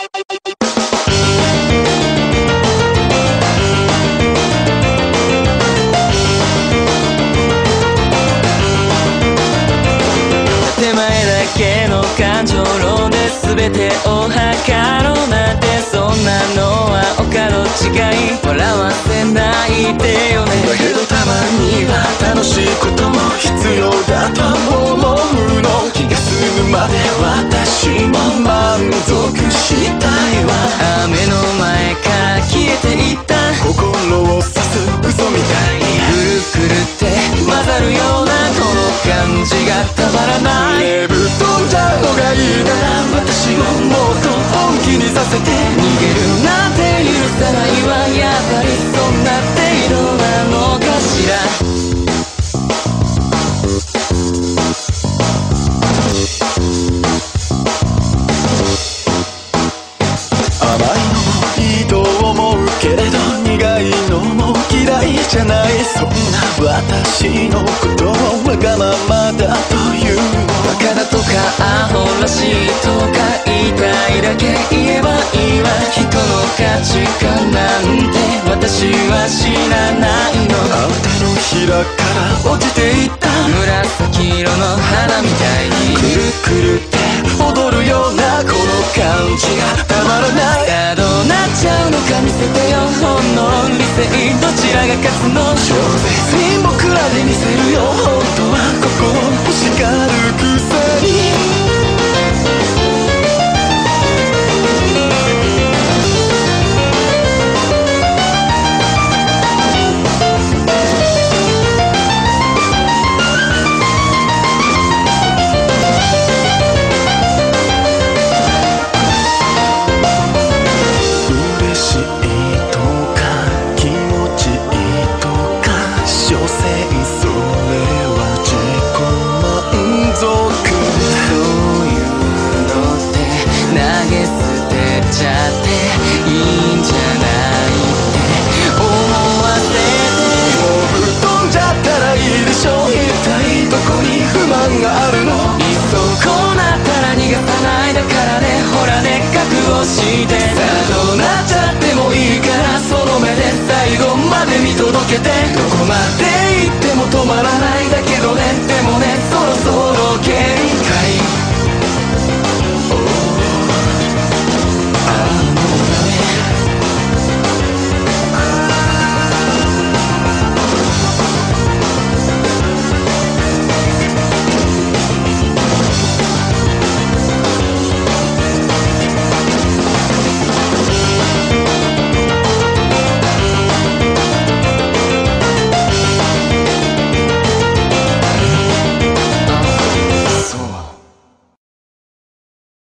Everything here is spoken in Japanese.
手前だけの感情論で全てを測ろうなんて、そんなのは丘の違い、笑わせないでよね。だけどたまには楽しいことも必要だと思うの。気が済むまで私も満足したいわ。雨の前から消えていった心を刺す嘘みたいにくるくるって混ざるようなこの感じがたまらない。ねぶ飛んじゃうのがいいなら私ももっと本気にさせて、逃げるなんて許さないわ。やっぱりそんな程度なのかしら。甘いのもいいと思うけれど苦いのも嫌いじゃない。そんな私のことをわがままだというの。バカだとかアホらしいとか言いたいだけ言えばいいわ。人の価値観なんて私は知らないの。あんたのひらから落ちていった紫色の花みたいにくるくるって踊るようなこの感じがたまらない。さあどうなっちゃうのか見せてよ。本能理性どちらが勝つの。超絶に僕らで見せるよ。本当はここを欲しがるくせに。さあどうなっちゃってもいいからその目で最後まで見届けて。どこまで